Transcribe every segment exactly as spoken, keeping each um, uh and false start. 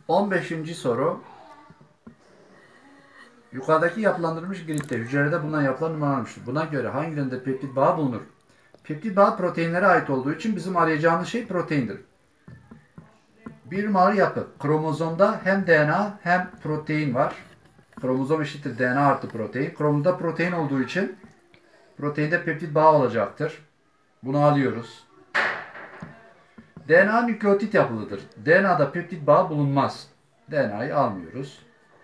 on beşinci soru. Yukarıdaki yapılandırılmış gridde hücrelerde bulunan yapılar numaralanmıştır. Buna göre hangilerinde peptit bağı bulunur? Peptit bağı proteinlere ait olduğu için bizim arayacağımız şey proteindir. Bir numaralı yapı. Kromozomda hem D N A hem protein var. Kromozom eşittir D N A artı protein. Kromozomda protein olduğu için proteinde peptit bağı olacaktır. Bunu alıyoruz. D N A nükleotit yapılıdır. D N A'da peptit bağı bulunmaz. D N A'yı almıyoruz.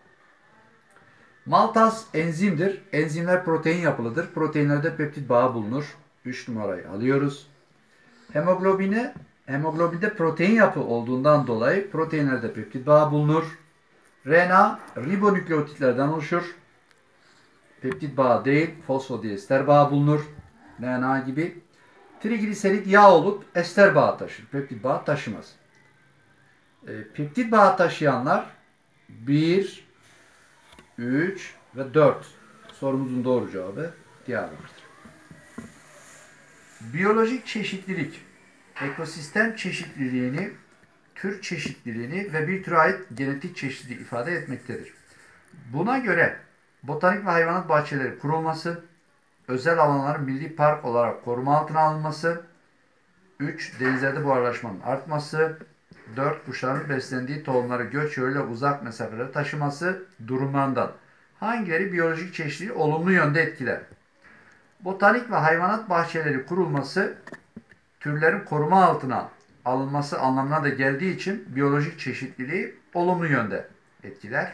Maltaz enzimdir. Enzimler protein yapılıdır. Proteinlerde peptit bağı bulunur. üç numarayı alıyoruz. Hemoglobine, hemoglobinde protein yapı olduğundan dolayı proteinlerde peptit bağı bulunur. R N A ribonükleotitlerden oluşur. Peptit bağı değil, fosfodiester bağı bulunur. R N A gibi. Trigliserit yağ olup ester bağı taşır. Peptit bağı taşımaz. E, peptit bağı taşıyanlar bir, üç ve dört. Sorumuzun doğru cevabı Diyarbakır. Biyolojik çeşitlilik, ekosistem çeşitliliğini, tür çeşitliliğini ve bir türe ait genetik çeşitliliği ifade etmektedir. Buna göre botanik ve hayvanat bahçeleri kurulması, özel alanların milli park olarak koruma altına alınması, üç denizlerde buharlaşmanın artması, dört kuşların beslendiği tohumları göç yoluyla uzak mesafelere taşıması durumlarından hangileri biyolojik çeşitliliği olumlu yönde etkiler? Botanik ve hayvanat bahçeleri kurulması, türlerin koruma altına alınması anlamına da geldiği için biyolojik çeşitliliği olumlu yönde etkiler.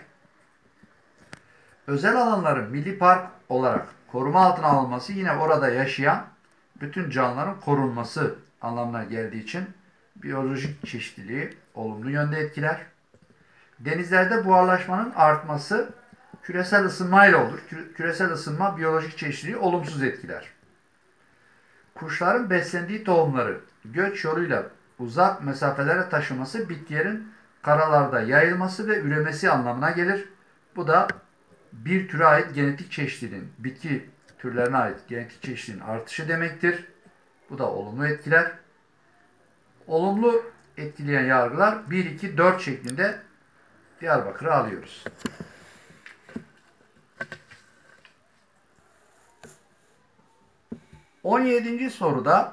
Özel alanların milli park olarak koruma altına alınması yine orada yaşayan bütün canlıların korunması anlamına geldiği için biyolojik çeşitliliği olumlu yönde etkiler. Denizlerde buharlaşmanın artması küresel ısınmayla olur. Küresel ısınma biyolojik çeşitliliği olumsuz etkiler. Kuşların beslendiği tohumları göç yoluyla uzak mesafelere taşıması bitkilerin karalarda yayılması ve üremesi anlamına gelir. Bu da bir türe ait genetik çeşitliliğin, bitki türlerine ait genetik çeşitliliğin artışı demektir. Bu da olumlu etkiler. Olumlu etkileyen yargılar bir, iki, dört şeklinde Diyarbakır'ı alıyoruz. on yedinci soruda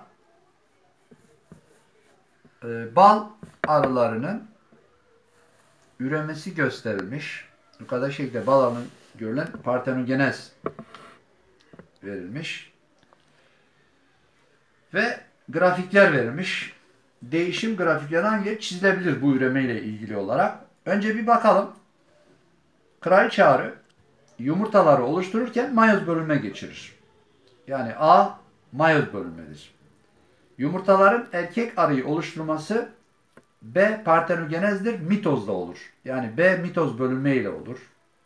e, bal arılarının üremesi gösterilmiş. Yukarıda şekilde bal arının görülen partenogenez verilmiş. Ve grafikler verilmiş. Değişim grafikleri hangileri çizilebilir bu üreme ile ilgili olarak? Önce bir bakalım. Kraliçe arı yumurtaları oluştururken mayoz bölünme geçirir. Yani A mayoz bölünmedir. Yumurtaların erkek arıyı oluşturması B partenogenezdir, mitozda olur. Yani B mitoz bölünme ile olur.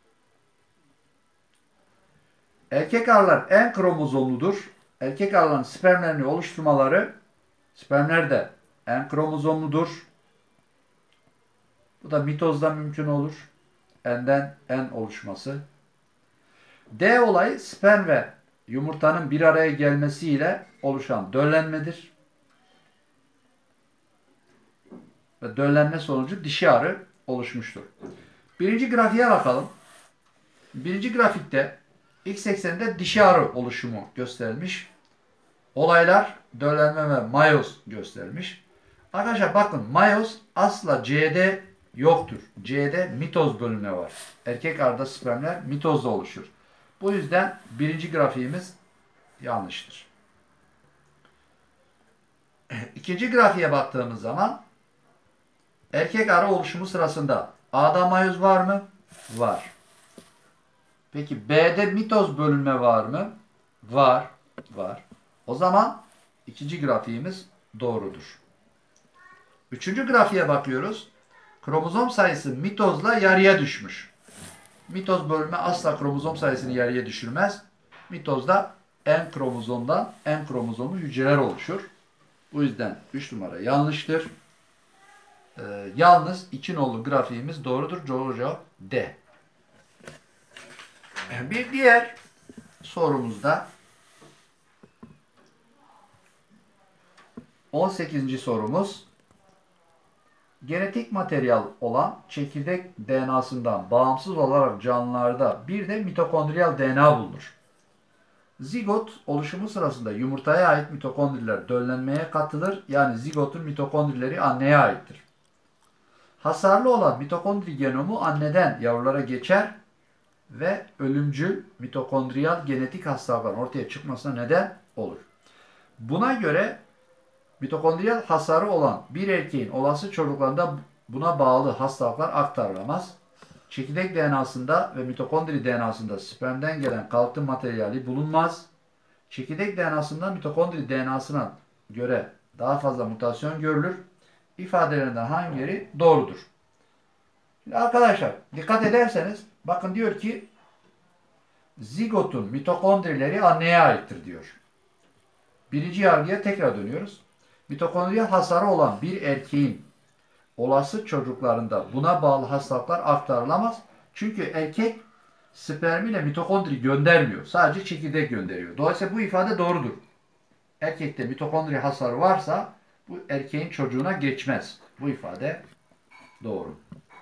Erkek arılar en kromozomludur. Erkek arıların spermlerini oluşturmaları, spermler de en kromozomludur. Bu da mitozda mümkün olur. N'den en oluşması. D olayı sperm ve yumurtanın bir araya gelmesiyle oluşan döllenmedir. Ve döllenme sonucu dişi arı oluşmuştur. Birinci grafiğe bakalım. Birinci grafikte X ekseninde dişi arı oluşumu gösterilmiş. Olaylar döllenme ve mayoz gösterilmiş. Arkadaşlar bakın mayoz asla C'de yoktur. C'de mitoz bölünme var. Erkek arıda spermler mitozda oluşur. Bu yüzden birinci grafiğimiz yanlıştır. İkinci grafiğe baktığımız zaman erkek arı oluşumu sırasında A'da mayoz var mı? Var. Peki B'de mitoz bölünme var mı? Var. Var. O zaman ikinci grafiğimiz doğrudur. Üçüncü grafiğe bakıyoruz. Kromozom sayısı mitozla yarıya düşmüş. Mitoz bölünme asla kromozom sayısını yarıya düşürmez. Mitozda en kromozomdan en kromozomlu hücreler oluşur. Bu yüzden üç numara yanlıştır. Ee, yalnız iki nolu grafiğimiz doğrudur. Doğru cevap D. Bir diğer sorumuzda on sekizinci sorumuz. Genetik materyal olan çekirdek D N A'sından bağımsız olarak canlılarda bir de mitokondriyal D N A bulunur. Zigot oluşumu sırasında yumurtaya ait mitokondriler döllenmeye katılır. Yani zigotun mitokondrileri anneye aittir. Hasarlı olan mitokondri genomu anneden yavrulara geçer ve ölümcül mitokondriyal genetik hastalıkların ortaya çıkmasına neden olur. Buna göre mitokondriyal hasarı olan bir erkeğin olası çocuklarında buna bağlı hastalıklar aktarılamaz. Çekirdek D N A'sında ve mitokondri D N A'sında spermden gelen kalıtım materyali bulunmaz. Çekirdek D N A'sında mitokondri D N A'sına göre daha fazla mutasyon görülür. İfadelerinden hangileri doğrudur? Şimdi arkadaşlar dikkat ederseniz bakın diyor ki zigotun mitokondrileri anneye aittir diyor. Birinci yargıya tekrar dönüyoruz. Mitokondriyal hasarı olan bir erkeğin olası çocuklarında buna bağlı hastalıklar aktarılamaz. Çünkü erkek spermiyle mitokondri göndermiyor. Sadece çekirdek gönderiyor. Dolayısıyla bu ifade doğrudur. Erkekte mitokondri hasarı varsa bu erkeğin çocuğuna geçmez. Bu ifade doğru.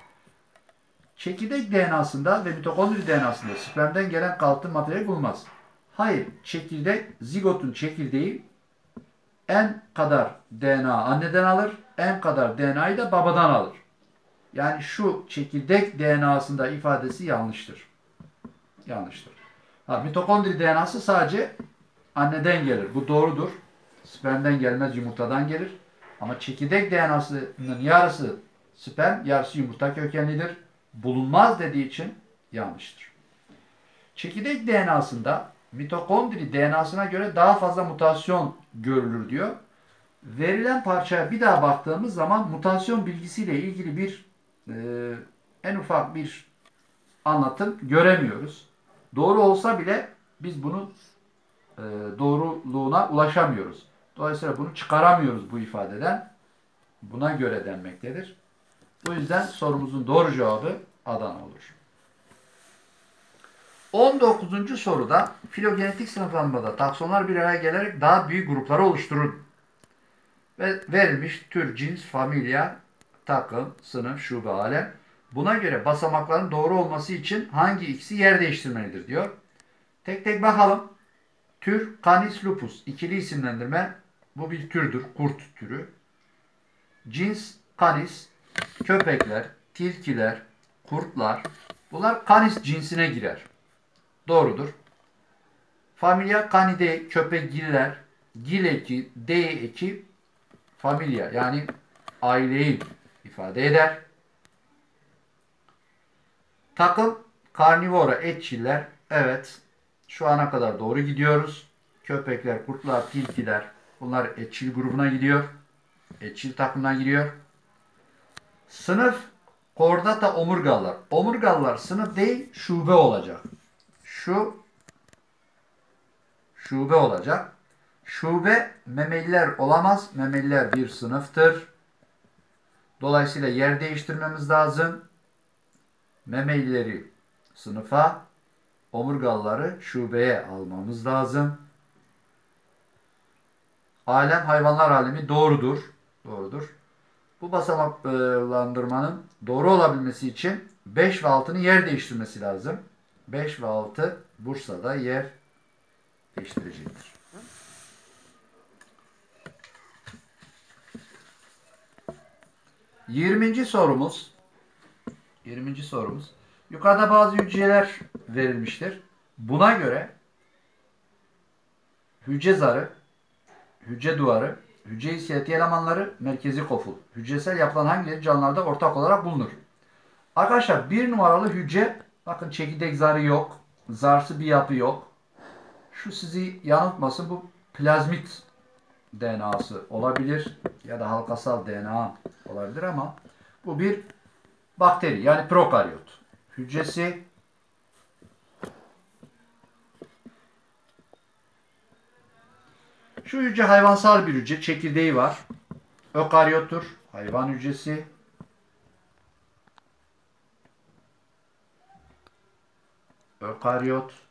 Çekirdek D N A'sında ve mitokondri D N A'sında spermden gelen kalıtım materyali bulunmaz. Hayır, çekirdek, zigotun çekirdeği en kadar D N A anneden alır, en kadar D N A'yı da babadan alır. Yani şu çekirdek D N A'sında ifadesi yanlıştır. Yanlıştır. Ha, mitokondri D N A'sı sadece anneden gelir. Bu doğrudur. Spermden gelmez, yumurtadan gelir. Ama çekirdek D N A'sının yarısı sperm, yarısı yumurta kökenlidir. Bulunmaz dediği için yanlıştır. Çekirdek D N A'sında mitokondri D N A'sına göre daha fazla mutasyon görülür diyor. Verilen parçaya bir daha baktığımız zaman mutasyon bilgisiyle ilgili bir e, en ufak bir anlatım göremiyoruz. Doğru olsa bile biz bunun e, doğruluğuna ulaşamıyoruz. Dolayısıyla bunu çıkaramıyoruz bu ifadeden. Buna göre denmektedir. Bu yüzden sorumuzun doğru cevabı Adana olur. on dokuzuncu soruda filogenetik sınıflanmada taksonlar bir araya gelerek daha büyük grupları oluşturur. Ve verilmiş tür, cins, familya, takım, sınıf, şube, alem. Buna göre basamakların doğru olması için hangi ikisi yer değiştirmelidir diyor. Tek tek bakalım. Tür Canis lupus. İkili isimlendirme. Bu bir türdür. Kurt türü. Cins Canis. Köpekler, tilkiler, kurtlar. Bunlar Canis cinsine girer. Doğrudur. Familya Canidae. Köpekgiller. Gil eki, D eki familya yani aileyi ifade eder. Takım karnivora, etçiller. Evet. Şu ana kadar doğru gidiyoruz. Köpekler, kurtlar, tilkiler bunlar etçil grubuna gidiyor. Etçil takımına giriyor. Sınıf Chordata omurgalılar. Omurgalılar sınıf değil şube olacak. Şu şube olacak. Şube memeliler olamaz. Memeliler bir sınıftır. Dolayısıyla yer değiştirmemiz lazım. Memelileri sınıfa, omurgalıları şubeye almamız lazım. Alem hayvanlar alemi doğrudur. Doğrudur. Bu basamaklandırmanın doğru olabilmesi için beş ve altının yer değiştirmesi lazım. beş ve altı Bursa'da yer değiştirecektir. yirminci sorumuz yirminci sorumuz yukarıda bazı hücreler verilmiştir. Buna göre hücre zarı, hücre duvarı, hücre iskeleti elemanları, merkezi koful. Hücresel yapılan hangileri canlılarda ortak olarak bulunur? Arkadaşlar bir numaralı hücre, bakın çekirdek zarı yok, zarsı bir yapı yok. Şu sizi yanıltmasın, bu plazmit D N A'sı olabilir ya da halkasal D N A olabilir ama bu bir bakteri yani prokaryot. Hücresi şu hücre hayvansal bir hücre, çekirdeği var. Ökaryottur, hayvan hücresi. Ökaryot.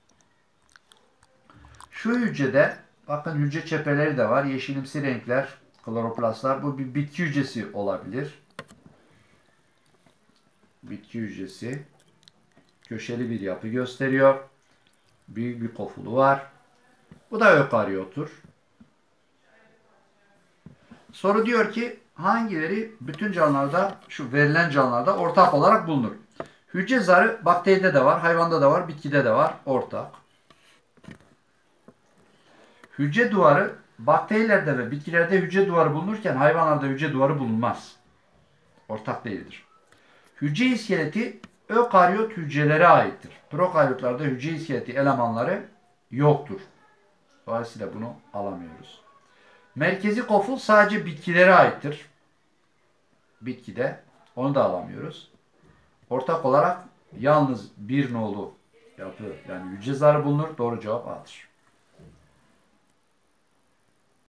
Şu hücrede bakın hücre çepeleri de var. Yeşilimsi renkler Kloroplastlar, bu bir bitki hücresi olabilir. Bitki hücresi. Köşeli bir yapı gösteriyor. Büyük bir kofulu var. Bu da ökaryotur. Soru diyor ki hangileri bütün canlılarda, şu verilen canlılarda ortak olarak bulunur? Hücre zarı bakteride de var, hayvanda da var, bitkide de var. Ortak. Hücre duvarı bakterilerde ve bitkilerde hücre duvarı bulunurken hayvanlarda hücre duvarı bulunmaz. Ortak değildir. Hücre iskeleti ökaryot hücrelere aittir. Prokaryotlarda hücre iskeleti elemanları yoktur. Dolayısıyla bunu alamıyoruz. Merkezi koful sadece bitkilere aittir. Bitkide. Onu da alamıyoruz. Ortak olarak yalnız bir nolu yapı, yani hücre zarı bulunur. Doğru cevap A'dır.